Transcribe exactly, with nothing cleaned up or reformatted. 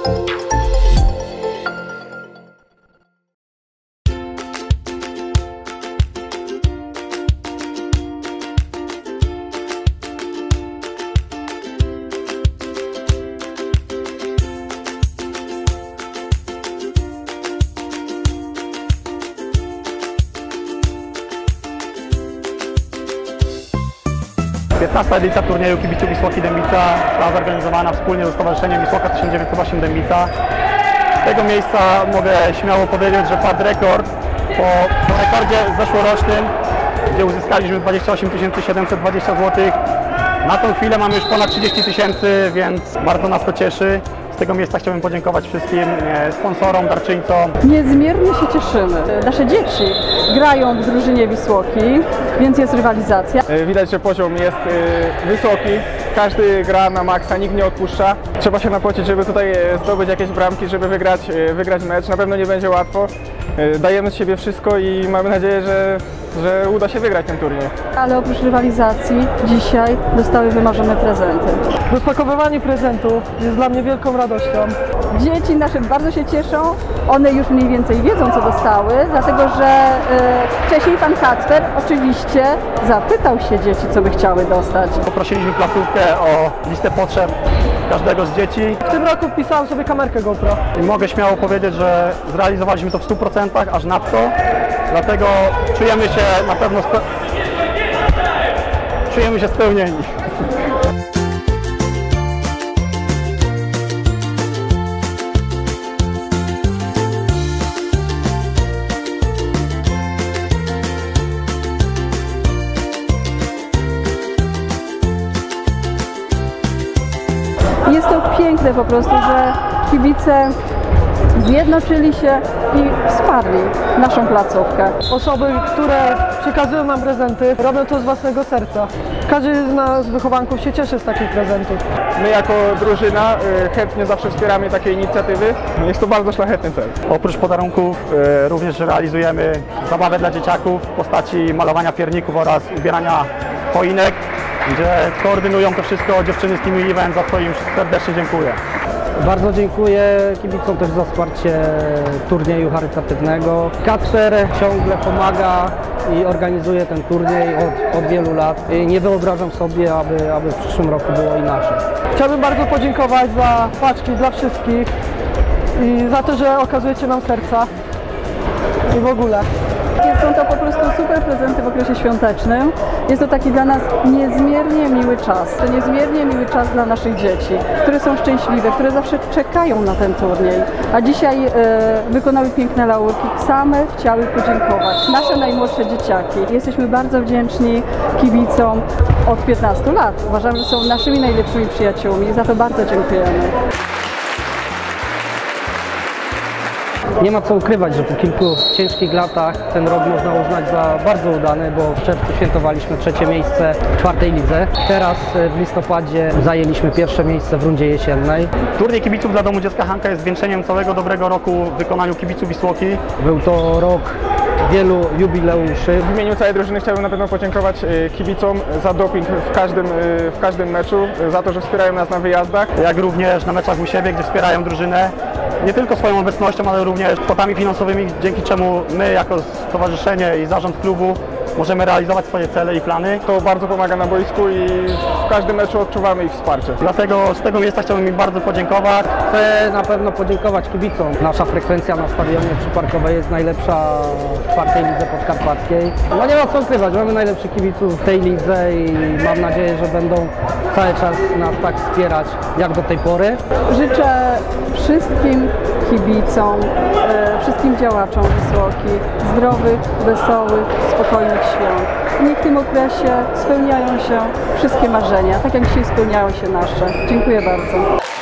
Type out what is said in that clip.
piętnasta edycja turnieju kibiców Wisłoki Dębica została zorganizowana wspólnie ze Stowarzyszeniem Wisłoka tysiąc dziewięćset osiem Dębica. Z tego miejsca mogę śmiało powiedzieć, że padł rekord po, po rekordzie zeszłorocznym, gdzie uzyskaliśmy dwadzieścia osiem tysięcy siedemset dwadzieścia złotych. Na tą chwilę mamy już ponad trzydzieści tysięcy, więc bardzo nas to cieszy. Z tego miejsca chciałbym podziękować wszystkim sponsorom, darczyńcom. Niezmiernie się cieszymy. Nasze dzieci grają w drużynie Wisłoki, więc jest rywalizacja. Widać, że poziom jest wysoki. Każdy gra na maksa, nikt nie odpuszcza. Trzeba się napocić, żeby tutaj zdobyć jakieś bramki, żeby wygrać, wygrać mecz. Na pewno nie będzie łatwo. Dajemy z siebie wszystko i mamy nadzieję, że, że uda się wygrać ten turniej. Ale oprócz rywalizacji dzisiaj dostały wymarzone prezenty. Rozpakowywanie prezentów jest dla mnie wielką radością. Dzieci nasze bardzo się cieszą, one już mniej więcej wiedzą, co dostały, dlatego że e, wcześniej pan Kacper oczywiście zapytał się dzieci, co by chciały dostać. Poprosiliśmy placówkę o listę potrzeb każdego z dzieci. W tym roku wpisałem sobie kamerkę GoPro. I mogę śmiało powiedzieć, że zrealizowaliśmy to w stu procentach, aż nadto. Dlatego czujemy się na pewno spe... czujemy się spełnieni. Jest to piękne po prostu, że kibice zjednoczyli się i wsparli naszą placówkę. Osoby, które przekazują nam prezenty, robią to z własnego serca. Każdy z nas, wychowanków, się cieszy z takich prezentów. My jako drużyna chętnie zawsze wspieramy takie inicjatywy. Jest to bardzo szlachetny cel. Oprócz podarunków również realizujemy zabawę dla dzieciaków w postaci malowania pierników oraz ubierania choinek, gdzie koordynują to wszystko dziewczyny z Team Event, za co im serdecznie dziękuję. Bardzo dziękuję kibicom też za wsparcie turnieju charytatywnego. Kacper ciągle pomaga i organizuje ten turniej od, od wielu lat. I nie wyobrażam sobie, aby, aby w przyszłym roku było inaczej. Chciałbym bardzo podziękować za paczki dla wszystkich i za to, że okazujecie nam serca i w ogóle. Są to po prostu super prezenty w okresie świątecznym. Jest to taki dla nas niezmiernie miły czas. To niezmiernie miły czas dla naszych dzieci, które są szczęśliwe, które zawsze czekają na ten turniej. A dzisiaj e, wykonały piękne laurki. Same chciały podziękować. Nasze najmłodsze dzieciaki. Jesteśmy bardzo wdzięczni kibicom od piętnastu lat. Uważam, że są naszymi najlepszymi przyjaciółmi. Za to bardzo dziękujemy. Nie ma co ukrywać, że po kilku ciężkich latach ten rok można uznać za bardzo udany, bo w czerwcu świętowaliśmy trzecie miejsce w czwartej lidze. Teraz w listopadzie zajęliśmy pierwsze miejsce w rundzie jesiennej. Turniej kibiców dla Domu Dziecka Hanka jest zwieńczeniem całego dobrego roku w wykonaniu kibiców Wisłoki. Był to rok wielu jubileuszy. W imieniu całej drużyny chciałbym na pewno podziękować kibicom za doping w każdym, w każdym meczu, za to, że wspierają nas na wyjazdach. Jak również na meczach u siebie, gdzie wspierają drużynę. Nie tylko swoją obecnością, ale również kwotami finansowymi, dzięki czemu my jako stowarzyszenie i zarząd klubu możemy realizować swoje cele i plany. To bardzo pomaga na boisku i w każdym meczu odczuwamy ich wsparcie. Dlatego z tego miejsca chciałbym im bardzo podziękować. Chcę na pewno podziękować kibicom. Nasza frekwencja na stadionie przyparkowej jest najlepsza w czwartej lidze podkarpackiej. No nie ma co ukrywać, mamy najlepszych kibiców w tej lidze i mam nadzieję, że będą cały czas nas tak wspierać jak do tej pory. Życzę wszystkim kibicom, e, wszystkim działaczom Wisłoki zdrowych, wesołych, spokojnych świąt. Niech w tym okresie spełniają się wszystkie marzenia, tak jak dzisiaj spełniają się nasze. Dziękuję bardzo.